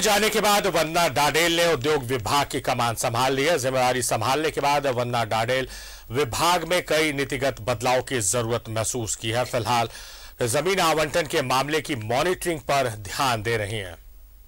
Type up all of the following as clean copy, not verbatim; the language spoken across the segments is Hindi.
जाने के बाद वंदना डाडेल ने उद्योग विभाग की कमान संभाल ली है। जिम्मेदारी संभालने के बाद वंदना डाडेल विभाग में कई नीतिगत बदलाव की जरूरत महसूस की है। फिलहाल जमीन आवंटन के मामले की मॉनिटरिंग पर ध्यान दे रही हैं।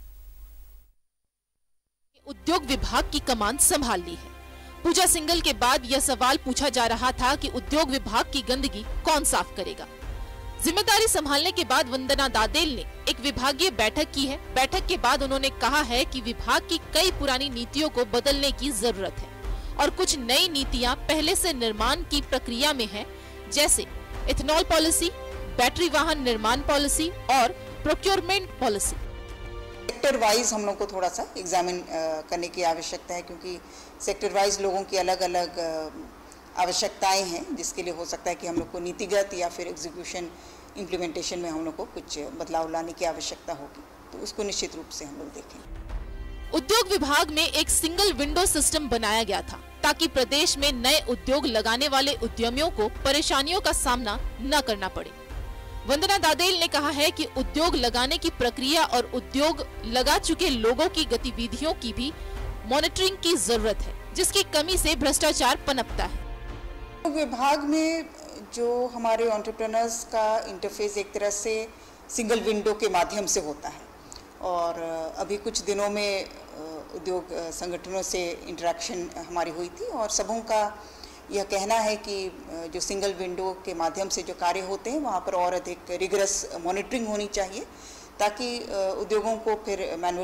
उद्योग विभाग की कमान संभाल ली है। पूजा सिंघल के बाद यह सवाल पूछा जा रहा था कि उद्योग विभाग की गंदगी कौन साफ करेगा। जिम्मेदारी संभालने के बाद वंदना डाडेल ने एक विभागीय बैठक की है। बैठक के बाद उन्होंने कहा है कि विभाग की कई पुरानी नीतियों को बदलने की जरूरत है और कुछ नई नीतियां पहले से निर्माण की प्रक्रिया में है, जैसे इथेनॉल पॉलिसी, बैटरी वाहन निर्माण पॉलिसी और प्रोक्योरमेंट पॉलिसी। सेक्टर वाइज हम लोग को थोड़ा सा एग्जामिन करने की आवश्यकता है, क्योंकि सेक्टर वाइज लोगों की अलग अलग आवश्यकताएं हैं, जिसके लिए हो सकता है कि हम लोग को नीतिगत या फिर एग्जीक्यूशन इम्प्लीमेंटेशन में हम लोग को कुछ बदलाव लाने की आवश्यकता होगी, तो उसको निश्चित रूप से हम लोग देखेंगे। उद्योग विभाग में एक सिंगल विंडो सिस्टम बनाया गया था ताकि प्रदेश में नए उद्योग लगाने वाले उद्यमियों को परेशानियों का सामना न करना पड़े। वंदना डाडेल ने कहा है कि उद्योग लगाने की प्रक्रिया और उद्योग लगा चुके लोगों की गतिविधियों की भी मॉनिटरिंग की जरूरत है, जिसकी कमी से भ्रष्टाचार पनपता है। विभाग में जो हमारे एंटरप्रेन्योर्स का इंटरफेस एक तरह से सिंगल विंडो के माध्यम से होता है, और अभी कुछ दिनों में उद्योग संगठनों से इंटरेक्शन हमारी हुई थी और सबों का यह कहना है कि जो सिंगल विंडो के माध्यम से जो कार्य होते हैं वहाँ पर और अधिक रिगरस मॉनिटरिंग होनी चाहिए, ताकि उद्योगों को फिर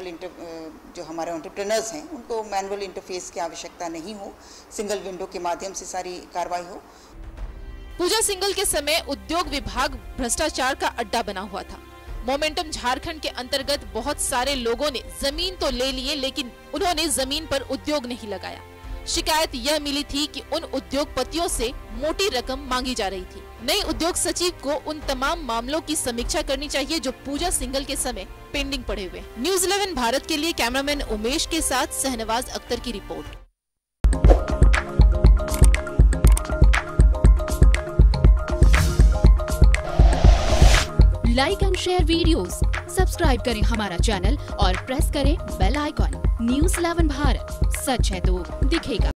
जो हमारे एंटरप्रेन्योर्स हैं उनको मैनुअल इंटरफेस की आवश्यकता नहीं हो, सिंगल विंडो के माध्यम से सारी कार्रवाई हो। पूजा सिंघल के समय उद्योग विभाग भ्रष्टाचार का अड्डा बना हुआ था। मोमेंटम झारखंड के अंतर्गत बहुत सारे लोगों ने जमीन तो ले लिए, लेकिन उन्होंने जमीन पर उद्योग नहीं लगाया। शिकायत यह मिली थी कि उन उद्योगपतियों से मोटी रकम मांगी जा रही थी। नई उद्योग सचिव को उन तमाम मामलों की समीक्षा करनी चाहिए जो पूजा सिंघल के समय पेंडिंग पड़े हुए। न्यूज़ 11 भारत के लिए कैमरामैन उमेश के साथ शहनवाज अख्तर की रिपोर्ट। Like and share videos, subscribe करें हमारा चैनल और प्रेस करें बेल आइकॉन। न्यूज़ 11 भारत, सच है तो दिखेगा।